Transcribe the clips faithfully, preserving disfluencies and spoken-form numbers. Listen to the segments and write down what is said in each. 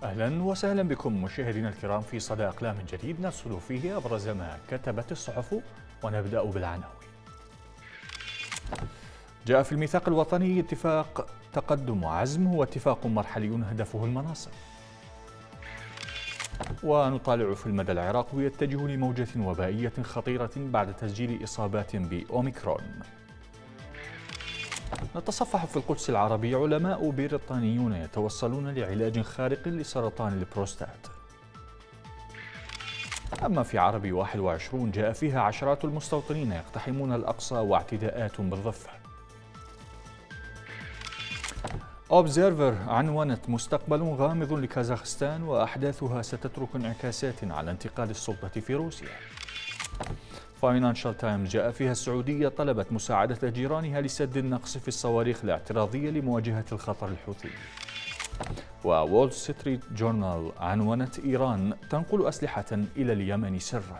أهلا وسهلا بكم مشاهدينا الكرام في صدى أقلام جديد نرصد فيه أبرز ما كتبت الصحف، ونبدأ بالعناوين. جاء في الميثاق الوطني اتفاق تقدم وعزم واتفاق مرحلي هدفه المناصب. ونطالع في المدى العراقي يتجه لموجة وبائية خطيرة بعد تسجيل إصابات بأوميكرون. نتصفح في القدس العربي علماء بريطانيون يتوصلون لعلاج خارق لسرطان البروستات. أما في عربي واحد وعشرين جاء فيها عشرات المستوطنين يقتحمون الأقصى واعتداءات بالضفة. أوبزيرفر عنونت مستقبل غامض لكازاخستان وأحداثها ستترك انعكاسات على انتقال السلطة في روسيا. فاينانشال تايمز جاء فيها السعودية طلبت مساعدة جيرانها لسد النقص في الصواريخ الاعتراضية لمواجهة الخطر الحوثي. وول ستريت جورنال عنونت إيران تنقل أسلحة إلى اليمن سرا.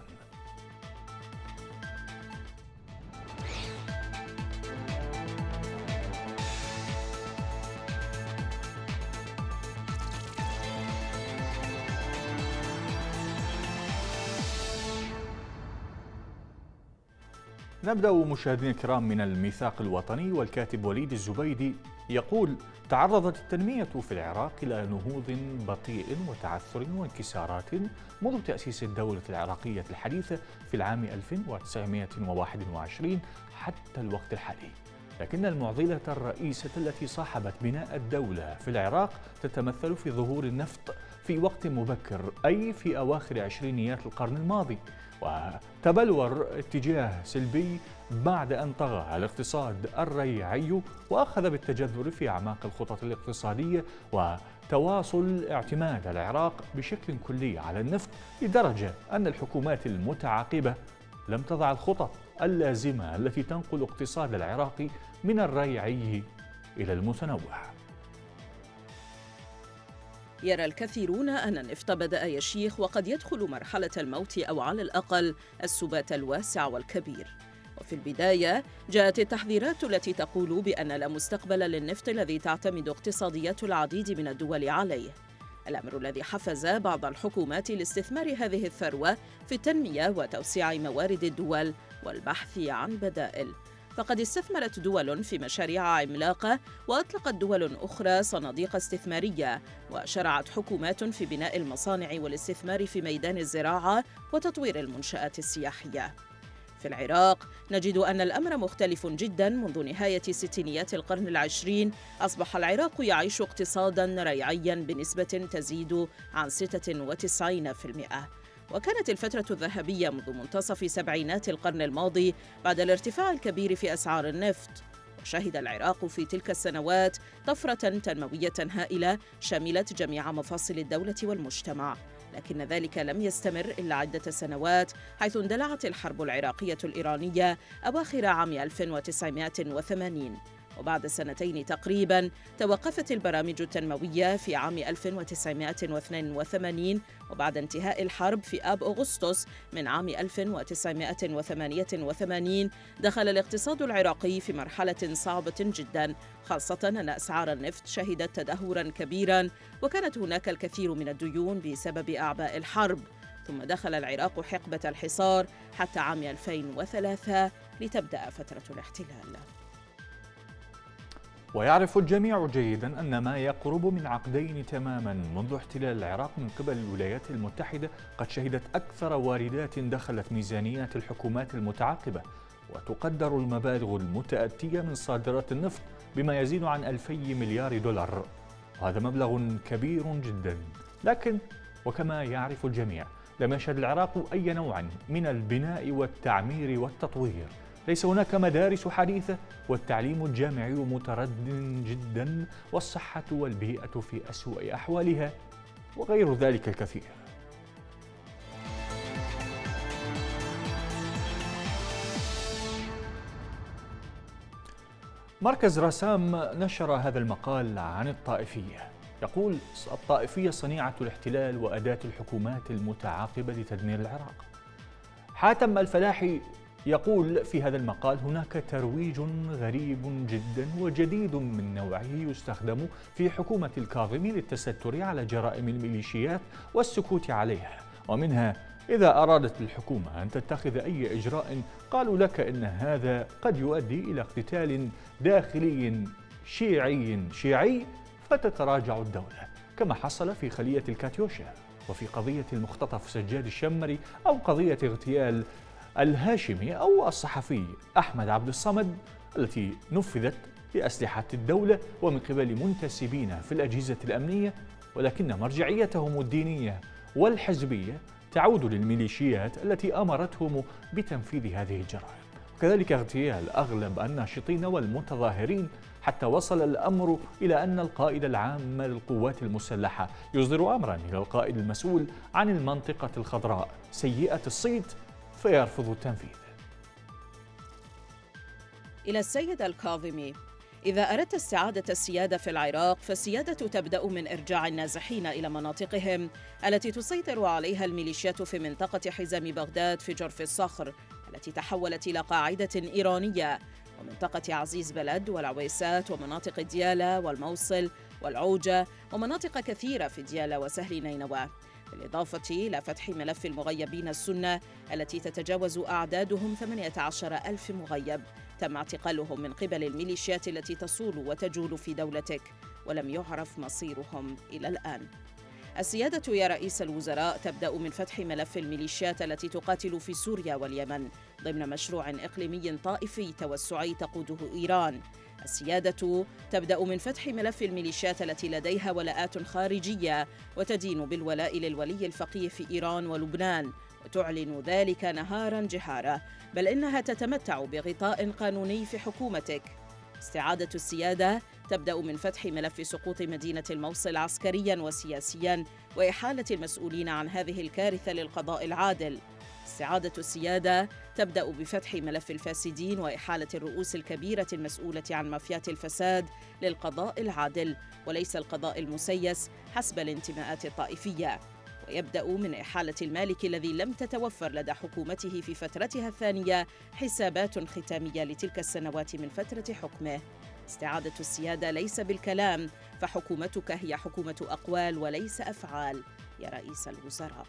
نبدأ مشاهدينا الكرام من الميثاق الوطني، والكاتب وليد الزبيدي يقول: تعرضت التنمية في العراق إلى نهوض بطيء وتعثر وانكسارات منذ تأسيس الدولة العراقية الحديثة في العام ألف وتسعمائة وواحد وعشرين حتى الوقت الحالي، لكن المعضلة الرئيسة التي صاحبت بناء الدولة في العراق تتمثل في ظهور النفط في وقت مبكر، أي في أواخر عشرينيات القرن الماضي، وتبلور اتجاه سلبي بعد أن طغى الاقتصاد الريعي وأخذ بالتجذر في أعماق الخطط الاقتصادية وتواصل اعتماد العراق بشكل كلي على النفط، لدرجة أن الحكومات المتعاقبة لم تضع الخطط اللازمة التي تنقل اقتصاد العراق من الريعي إلى المتنوع. يرى الكثيرون أن النفط بدأ يشيخ وقد يدخل مرحلة الموت أو على الأقل السبات الواسع والكبير. وفي البداية جاءت التحذيرات التي تقول بأن لا مستقبل للنفط الذي تعتمد اقتصاديات العديد من الدول عليه، الأمر الذي حفز بعض الحكومات لاستثمار هذه الثروة في التنمية وتوسيع موارد الدول والبحث عن بدائل. فقد استثمرت دول في مشاريع عملاقة، وأطلقت دول أخرى صناديق استثمارية، وشرعت حكومات في بناء المصانع والاستثمار في ميدان الزراعة وتطوير المنشآت السياحية. في العراق نجد أن الأمر مختلف جدا. منذ نهاية ستينيات القرن العشرين أصبح العراق يعيش اقتصادا ريعيا بنسبة تزيد عن ستة وتسعين بالمئة، وكانت الفترة الذهبية منذ منتصف سبعينات القرن الماضي بعد الارتفاع الكبير في أسعار النفط. وشهد العراق في تلك السنوات طفرة تنموية هائلة شملت جميع مفاصل الدولة والمجتمع، لكن ذلك لم يستمر إلا عدة سنوات، حيث اندلعت الحرب العراقية الإيرانية أواخر عام ألف وتسعمائة وثمانين، وبعد سنتين تقريبا توقفت البرامج التنموية في عام ألف وتسعمائة واثنين وثمانين، وبعد انتهاء الحرب في آب أغسطس من عام ألف وتسعمائة وثمانية وثمانين دخل الاقتصاد العراقي في مرحلة صعبة جدا، خاصة أن أسعار النفط شهدت تدهورا كبيرا، وكانت هناك الكثير من الديون بسبب أعباء الحرب. ثم دخل العراق حقبة الحصار حتى عام ألفين وثلاثة لتبدأ فترة الاحتلال. ويعرف الجميع جيدا أن ما يقرب من عقدين تماما منذ احتلال العراق من قبل الولايات المتحدة قد شهدت أكثر واردات دخلت ميزانيات الحكومات المتعاقبة، وتقدر المبالغ المتأتية من صادرات النفط بما يزيد عن ألفي مليار دولار، وهذا مبلغ كبير جدا. لكن وكما يعرف الجميع لم يشهد العراق أي نوع من البناء والتعمير والتطوير، ليس هناك مدارس حديثة، والتعليم الجامعي متردد جدا، والصحة والبيئة في أسوأ أحوالها، وغير ذلك الكثير. مركز رسام نشر هذا المقال عن الطائفية، يقول: الطائفية صنيعة الاحتلال وأداة الحكومات المتعاقبة لتدمير العراق. حاتم الفلاحي يقول في هذا المقال: هناك ترويج غريب جدا وجديد من نوعه يستخدم في حكومة الكاظمي للتستر على جرائم الميليشيات والسكوت عليها، ومنها إذا أرادت الحكومة أن تتخذ أي إجراء قالوا لك إن هذا قد يؤدي إلى اقتتال داخلي شيعي شيعي فتتراجع الدولة، كما حصل في خلية الكاتيوشا وفي قضية المختطف سجاد الشمري أو قضية اغتيال الهاشمي أو الصحفي أحمد عبد الصمد التي نفذت بأسلحة الدولة ومن قبل منتسبين في الأجهزة الأمنية، ولكن مرجعيتهم الدينية والحزبية تعود للميليشيات التي أمرتهم بتنفيذ هذه الجرائم، وكذلك اغتيال أغلب الناشطين والمتظاهرين، حتى وصل الأمر إلى أن القائد العام للقوات المسلحة يصدر أمرا إلى القائد المسؤول عن المنطقة الخضراء سيئة الصيت فيرفض التنفيذ. إلى السيد الكاظمي: إذا أردت استعادة السيادة في العراق فالسيادة تبدأ من إرجاع النازحين إلى مناطقهم التي تسيطر عليها الميليشيات في منطقة حزام بغداد في جرف الصخر التي تحولت إلى قاعدة إيرانية، ومنطقة عزيز بلد والعويسات ومناطق ديالى والموصل والعوجة ومناطق كثيرة في ديالى وسهل نينوى، بالإضافة إلى فتح ملف المغيبين السنة التي تتجاوز أعدادهم ثمانية عشر ألف مغيب تم اعتقالهم من قبل الميليشيات التي تصول وتجول في دولتك ولم يعرف مصيرهم إلى الآن. السيادة يا رئيس الوزراء تبدأ من فتح ملف الميليشيات التي تقاتل في سوريا واليمن ضمن مشروع إقليمي طائفي توسعي تقوده إيران. السيادة تبدأ من فتح ملف الميليشيات التي لديها ولاءات خارجية وتدين بالولاء للولي الفقيه في إيران ولبنان وتعلن ذلك نهارا جهارا، بل إنها تتمتع بغطاء قانوني في حكومتك. استعادة السيادة تبدأ من فتح ملف سقوط مدينة الموصل عسكريا وسياسيا وإحالة المسؤولين عن هذه الكارثة للقضاء العادل. استعادة السيادة تبدأ بفتح ملف الفاسدين وإحالة الرؤوس الكبيرة المسؤولة عن مافيات الفساد للقضاء العادل وليس القضاء المسيس حسب الانتماءات الطائفية، ويبدأ من إحالة المالك الذي لم تتوفر لدى حكومته في فترتها الثانية حسابات ختامية لتلك السنوات من فترة حكمه. استعادة السيادة ليس بالكلام، فحكومتك هي حكومة أقوال وليس أفعال يا رئيس الوزراء.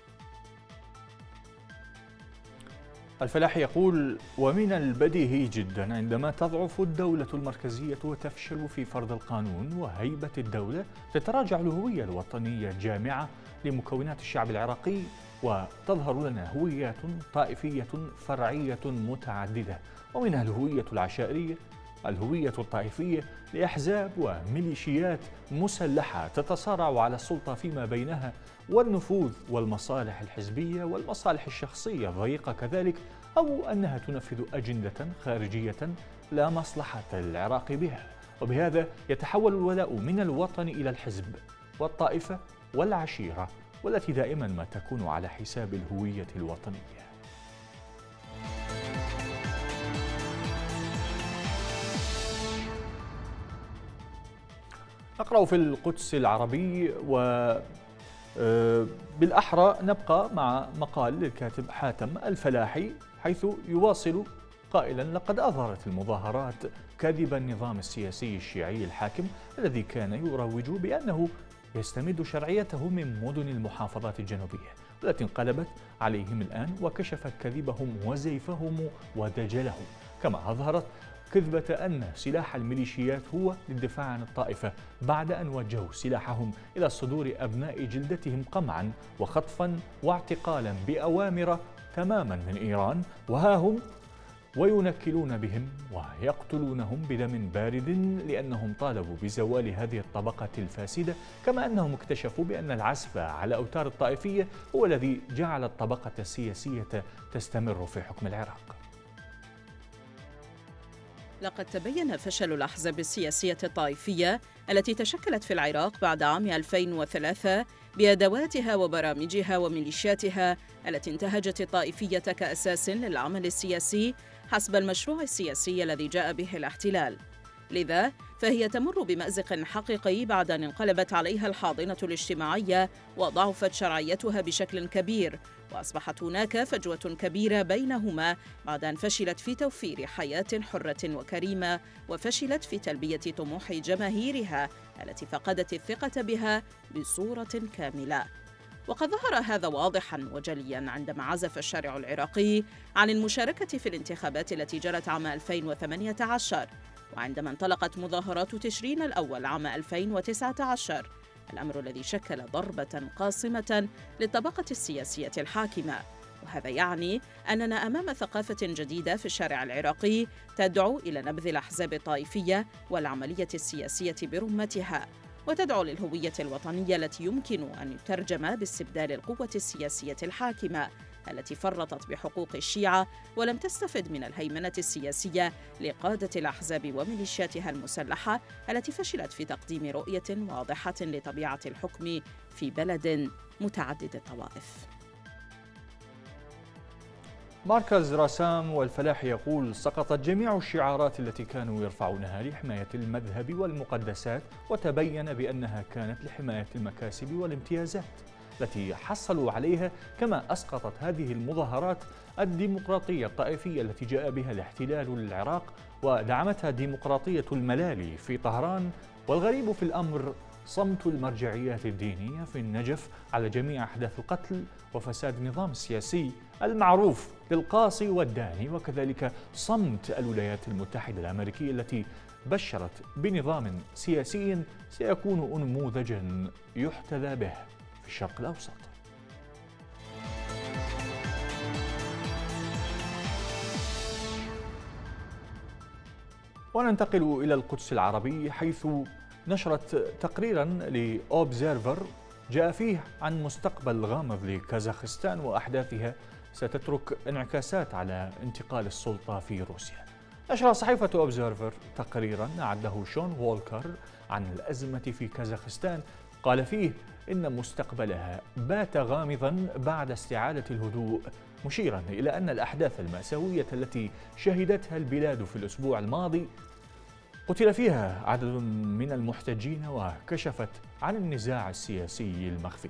الفلاحي يقول: ومن البديهي جدا عندما تضعف الدولة المركزية وتفشل في فرض القانون وهيبة الدولة تتراجع الهوية الوطنية الجامعة لمكونات الشعب العراقي وتظهر لنا هويات طائفية فرعية متعددة، ومنها الهوية العشائرية، الهوية الطائفية لأحزاب وميليشيات مسلحة تتصارع على السلطة فيما بينها، والنفوذ والمصالح الحزبية والمصالح الشخصية الضيقة كذلك، أو أنها تنفذ أجندة خارجية لا مصلحة للعراق بها، وبهذا يتحول الولاء من الوطن إلى الحزب والطائفة والعشيرة، والتي دائما ما تكون على حساب الهوية الوطنية. نقرأ في القدس العربي، وبالأحرى نبقى مع مقال للكاتب حاتم الفلاحي حيث يواصل قائلا: لقد أظهرت المظاهرات كذب النظام السياسي الشيعي الحاكم الذي كان يروج بأنه يستمد شرعيته من مدن المحافظات الجنوبية، والتي انقلبت عليهم الآن وكشفت كذبهم وزيفهم ودجلهم، كما أظهرت كذبة أن سلاح الميليشيات هو للدفاع عن الطائفة بعد أن وجهوا سلاحهم إلى صدور أبناء جلدتهم قمعا وخطفا واعتقالا بأوامر تماما من إيران، وها هم وينكلون بهم ويقتلونهم بدم بارد لأنهم طالبوا بزوال هذه الطبقة الفاسدة، كما أنهم اكتشفوا بأن العزف على أوتار الطائفية هو الذي جعل الطبقة السياسية تستمر في حكم العراق. لقد تبين فشل الأحزاب السياسية الطائفية التي تشكلت في العراق بعد عام ألفين وثلاثة بأدواتها وبرامجها وميليشياتها التي انتهجت الطائفية كأساس للعمل السياسي حسب المشروع السياسي الذي جاء به الاحتلال. لذا فهي تمر بمأزق حقيقي بعد أن انقلبت عليها الحاضنة الاجتماعية وضعفت شرعيتها بشكل كبير، وأصبحت هناك فجوة كبيرة بينهما بعد أن فشلت في توفير حياة حرة وكريمة، وفشلت في تلبية طموح جماهيرها التي فقدت الثقة بها بصورة كاملة. وقد ظهر هذا واضحاً وجلياً عندما عزف الشارع العراقي عن المشاركة في الانتخابات التي جرت عام ألفين وثمانية عشر، وعندما انطلقت مظاهرات تشرين الأول عام ألفين وتسعة عشر، الأمر الذي شكل ضربة قاصمة للطبقة السياسية الحاكمة. وهذا يعني أننا أمام ثقافة جديدة في الشارع العراقي تدعو إلى نبذ الأحزاب الطائفية والعملية السياسية برمتها، وتدعو للهوية الوطنية التي يمكن أن يترجم باستبدال القوة السياسية الحاكمة التي فرطت بحقوق الشيعة ولم تستفد من الهيمنة السياسية لقادة الأحزاب وميليشياتها المسلحة التي فشلت في تقديم رؤية واضحة لطبيعة الحكم في بلد متعدد الطوائف. مركز رسام والفلاح يقول: سقطت جميع الشعارات التي كانوا يرفعونها لحماية المذهب والمقدسات، وتبين بأنها كانت لحماية المكاسب والامتيازات التي حصلوا عليها، كما أسقطت هذه المظاهرات الديمقراطية الطائفية التي جاء بها الاحتلال للعراق ودعمتها ديمقراطية الملالي في طهران. والغريب في الأمر صمت المرجعيات الدينية في النجف على جميع أحداث القتل وفساد النظام السياسي المعروف للقاصي والداني، وكذلك صمت الولايات المتحدة الأمريكية التي بشرت بنظام سياسي سيكون نموذجا يحتذى به في الشرق الأوسط. وننتقل إلى القدس العربي، حيث نشرت تقريرا لأوبزيرفر جاء فيه عن مستقبل غامض لكازاخستان وأحداثها ستترك انعكاسات على انتقال السلطة في روسيا. نشر صحيفة أوبزيرفر تقريرا أعده شون وولكر عن الأزمة في كازاخستان، قال فيه إن مستقبلها بات غامضا بعد استعادة الهدوء، مشيرا إلى أن الأحداث المأساوية التي شهدتها البلاد في الأسبوع الماضي قتل فيها عدد من المحتجين وكشفت عن النزاع السياسي المخفي.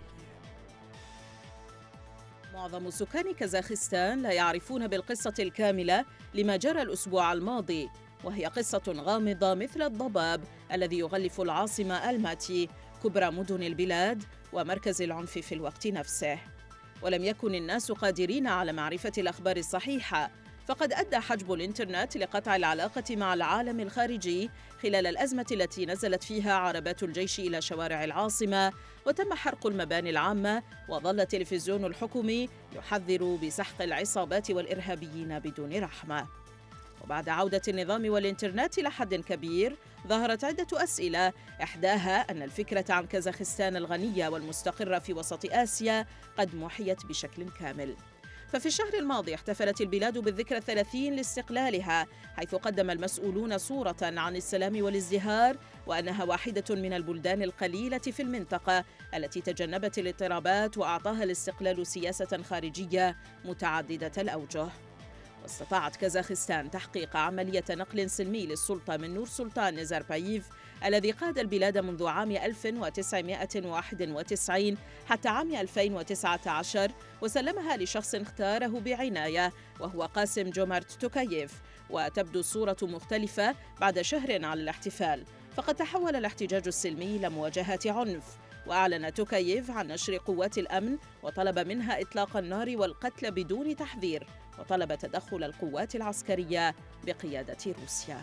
معظم سكان كازاخستان لا يعرفون بالقصة الكاملة لما جرى الأسبوع الماضي، وهي قصة غامضة مثل الضباب الذي يغلف العاصمة الماتي، كبرى مدن البلاد ومركز العنف في الوقت نفسه. ولم يكن الناس قادرين على معرفة الأخبار الصحيحة، فقد أدى حجب الإنترنت لقطع العلاقة مع العالم الخارجي خلال الأزمة التي نزلت فيها عربات الجيش إلى شوارع العاصمة، وتم حرق المباني العامة، وظل التلفزيون الحكومي يحذر بسحق العصابات والإرهابيين بدون رحمة. وبعد عودة النظام والإنترنت إلى حد كبير، ظهرت عدة أسئلة، إحداها أن الفكرة عن كازاخستان الغنية والمستقرة في وسط آسيا قد محيت بشكل كامل. ففي الشهر الماضي احتفلت البلاد بالذكرى الثلاثين لاستقلالها، حيث قدم المسؤولون صورة عن السلام والازدهار، وأنها واحدة من البلدان القليلة في المنطقة التي تجنبت الاضطرابات وأعطاها الاستقلال سياسة خارجية متعددة الأوجه. واستطاعت كازاخستان تحقيق عملية نقل سلمي للسلطة من نور سلطان نزاربايف الذي قاد البلاد منذ عام ألف وتسعمائة وواحد وتسعين حتى عام ألفين وتسعة عشر، وسلمها لشخص اختاره بعناية وهو قاسم جومارت توكاييف. وتبدو الصورة مختلفة بعد شهر على الاحتفال، فقد تحول الاحتجاج السلمي إلى مواجهة عنف، وأعلن توكاييف عن نشر قوات الأمن وطلب منها إطلاق النار والقتل بدون تحذير، وطلب تدخل القوات العسكرية بقيادة روسيا.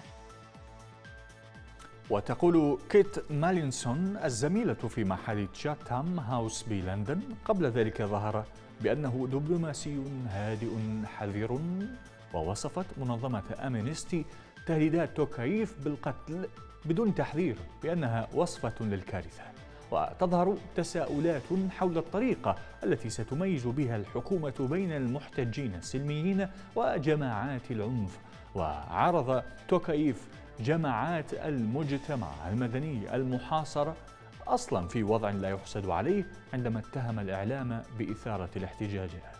وتقول كيت مالينسون الزميلة في محل تشاتام هاوس بلندن: قبل ذلك ظهر بأنه دبلوماسي هادئ حذر، ووصفت منظمة أمنستي تهديدات توكاييف بالقتل بدون تحذير بأنها وصفة للكارثة. وتظهر تساؤلات حول الطريقة التي ستميز بها الحكومة بين المحتجين السلميين وجماعات العنف. وعرض توكاييف جماعات المجتمع المدني المحاصرة أصلا في وضع لا يحسد عليه عندما اتهم الإعلام بإثارة الاحتجاجات.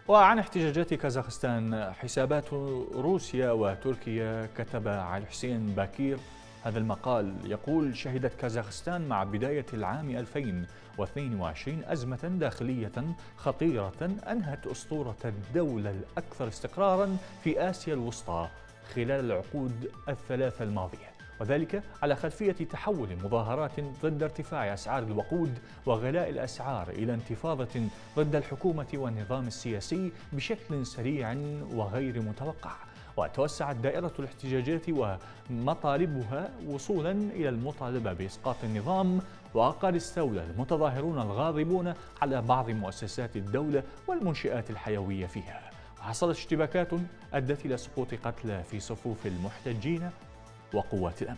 وعن احتجاجات كازاخستان، حسابات روسيا وتركيا. كتب علي حسين باكير هذا المقال يقول: شهدت كازاخستان مع بداية العام ألفين واثنين وعشرين أزمة داخلية خطيرة أنهت أسطورة الدولة الأكثر استقراراً في آسيا الوسطى خلال العقود الثلاثة الماضية، وذلك على خلفية تحول مظاهرات ضد ارتفاع أسعار الوقود وغلاء الأسعار إلى انتفاضة ضد الحكومة والنظام السياسي بشكل سريع وغير متوقع. وتوسعت دائرة الاحتجاجات ومطالبها وصولا إلى المطالبة بإسقاط النظام، وقد استولى المتظاهرون الغاضبون على بعض مؤسسات الدولة والمنشآت الحيوية فيها، وحصلت اشتباكات أدت إلى سقوط قتلى في صفوف المحتجين وقوات الأمن.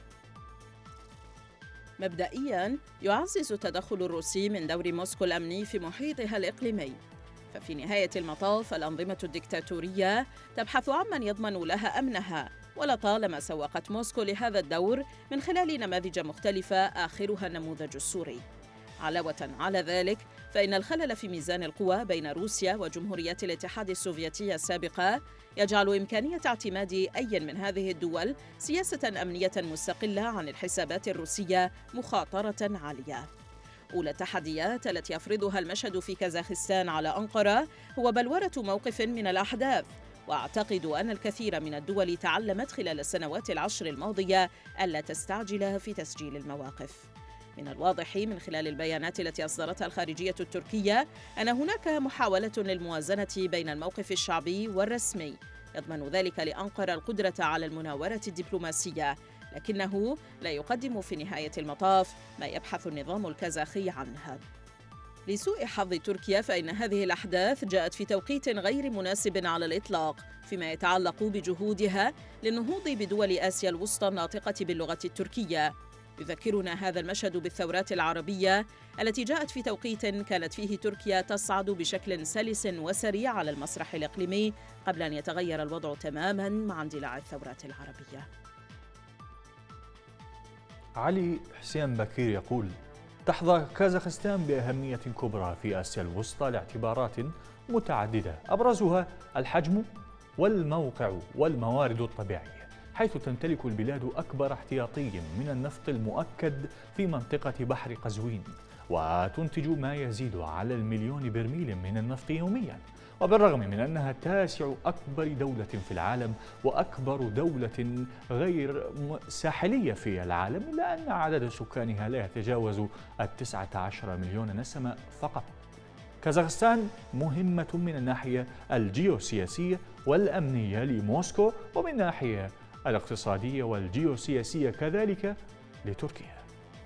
مبدئياً يعزز التدخل الروسي من دور موسكو الأمني في محيطها الإقليمي، ففي نهاية المطاف الأنظمة الدكتاتورية تبحث عمن يضمن لها أمنها، ولطالما سوقت موسكو لهذا الدور من خلال نماذج مختلفة آخرها النموذج السوري. علاوة على ذلك، فإن الخلل في ميزان القوى بين روسيا وجمهوريات الاتحاد السوفيتي السابقة يجعل إمكانية اعتماد أي من هذه الدول سياسة أمنية مستقلة عن الحسابات الروسية مخاطرة عالية. أولى التحديات التي يفرضها المشهد في كازاخستان على أنقرة هو بلورة موقف من الأحداث، وأعتقد أن الكثير من الدول تعلمت خلال السنوات العشر الماضية ألا تستعجل في تسجيل المواقف. من الواضح من خلال البيانات التي أصدرتها الخارجية التركية أن هناك محاولة للموازنة بين الموقف الشعبي والرسمي، يضمن ذلك لأنقرة القدرة على المناورة الدبلوماسية، لكنه لا يقدم في نهاية المطاف ما يبحث النظام الكازاخي عنه. لسوء حظ تركيا، فإن هذه الأحداث جاءت في توقيت غير مناسب على الإطلاق فيما يتعلق بجهودها للنهوض بدول آسيا الوسطى الناطقة باللغة التركية. يذكرنا هذا المشهد بالثورات العربية التي جاءت في توقيت كانت فيه تركيا تصعد بشكل سلس وسريع على المسرح الإقليمي قبل أن يتغير الوضع تماماً مع اندلاع الثورات العربية. علي حسين باكير يقول: تحظى كازاخستان بأهمية كبرى في آسيا الوسطى لاعتبارات متعددة، أبرزها الحجم والموقع والموارد الطبيعية، حيث تمتلك البلاد أكبر احتياطي من النفط المؤكد في منطقة بحر قزوين، وتنتج ما يزيد على المليون برميل من النفط يومياً. وبالرغم من أنها تاسع أكبر دولة في العالم وأكبر دولة غير ساحلية في العالم، إلا أن عدد سكانها لا يتجاوز التسعة عشر مليون نسمة فقط. كازاخستان مهمة من الناحية الجيوسياسية والأمنية لموسكو، ومن الناحية الاقتصادية والجيوسياسية كذلك لتركيا.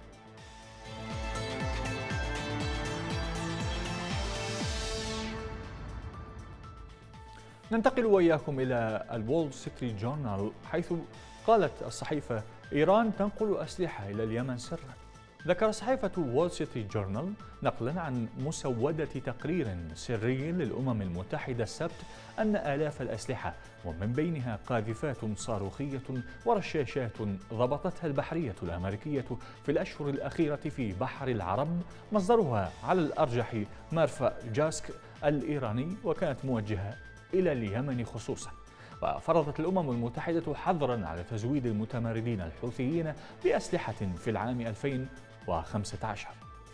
ننتقل وإياكم إلى الوول ستريت جورنال، حيث قالت الصحيفة: إيران تنقل أسلحة إلى اليمن سرا. ذكر صحيفة وول ستريت جورنال نقلا عن مسودة تقرير سري للأمم المتحدة السبت أن آلاف الأسلحة، ومن بينها قاذفات صاروخية ورشاشات، ضبطتها البحرية الأمريكية في الأشهر الأخيرة في بحر العرب، مصدرها على الأرجح مرفأ جاسك الإيراني، وكانت موجهة إلى اليمن خصوصا. وفرضت الأمم المتحدة حظرا على تزويد المتمردين الحوثيين بأسلحة في العام ألفين وخمسة عشر.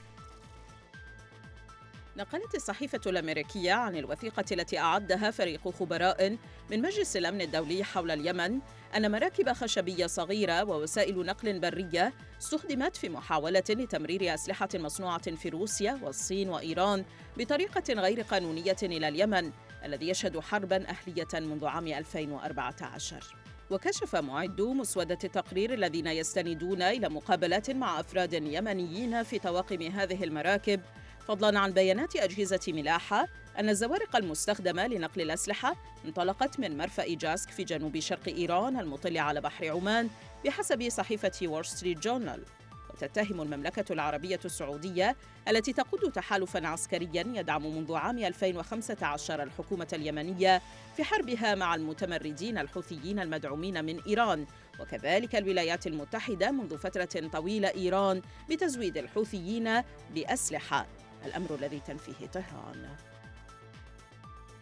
نقلت الصحيفة الأمريكية عن الوثيقة التي أعدها فريق خبراء من مجلس الأمن الدولي حول اليمن أن مراكب خشبية صغيرة ووسائل نقل برية استخدمت في محاولة لتمرير أسلحة مصنوعة في روسيا والصين وإيران بطريقة غير قانونية إلى اليمن الذي يشهد حرباً أهلية منذ عام ألفين وأربعة عشر. وكشف معدو مسودة التقرير الذين يستندون إلى مقابلات مع أفراد يمنيين في طواقم هذه المراكب، فضلاً عن بيانات أجهزة ملاحة، أن الزوارق المستخدمة لنقل الأسلحة انطلقت من مرفأ جاسك في جنوب شرق إيران المطل على بحر عمان بحسب صحيفة وول ستريت جورنال. وتتهم المملكة العربية السعودية التي تقود تحالفاً عسكرياً يدعم منذ عام ألفين وخمسة عشر الحكومة اليمنية في حربها مع المتمردين الحوثيين المدعومين من إيران، وكذلك الولايات المتحدة منذ فترة طويلة إيران بتزويد الحوثيين بأسلحة، الأمر الذي تنفيه طهران.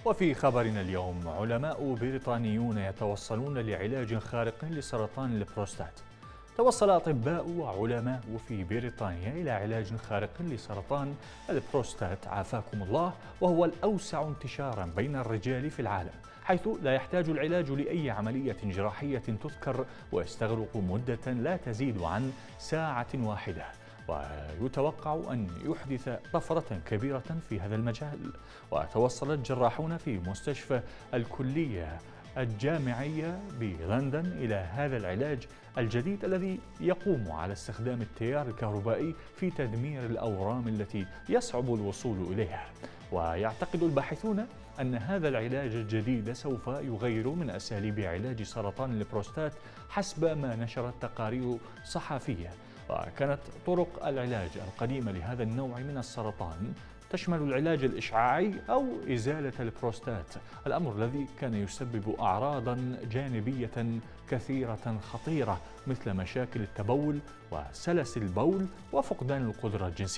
وفي خبرنا اليوم، علماء بريطانيون يتوصلون لعلاج خارق لسرطان البروستات. توصل أطباء وعلماء في بريطانيا إلى علاج خارق لسرطان البروستات عافاكم الله، وهو الأوسع انتشارا بين الرجال في العالم، حيث لا يحتاج العلاج لأي عملية جراحية تذكر، ويستغرق مدة لا تزيد عن ساعة واحدة. ويتوقع أن يحدث طفرة كبيرة في هذا المجال. وتوصل الجراحون في مستشفى الكلية الجامعية بلندن إلى هذا العلاج الجديد الذي يقوم على استخدام التيار الكهربائي في تدمير الأورام التي يصعب الوصول إليها. ويعتقد الباحثون أن هذا العلاج الجديد سوف يغير من أساليب علاج سرطان البروستات حسب ما نشرت تقارير صحفية. وكانت طرق العلاج القديمة لهذا النوع من السرطان تشمل العلاج الإشعاعي أو إزالة البروستات، الأمر الذي كان يسبب أعراضا جانبية كثيرة خطيرة مثل مشاكل التبول وسلس البول وفقدان القدرة الجنسية.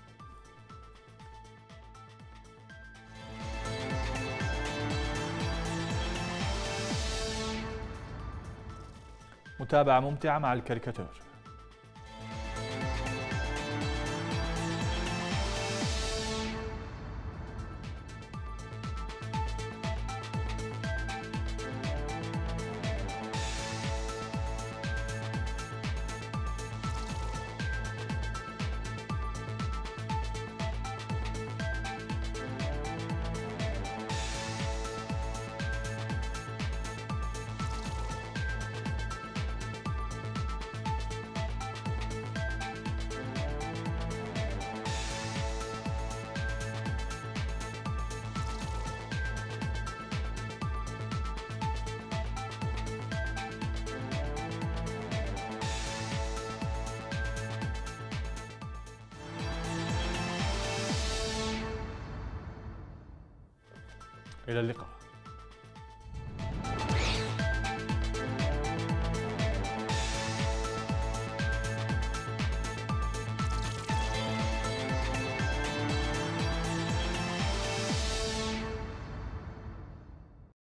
متابعة ممتعة مع الكاريكاتور. إلى اللقاء.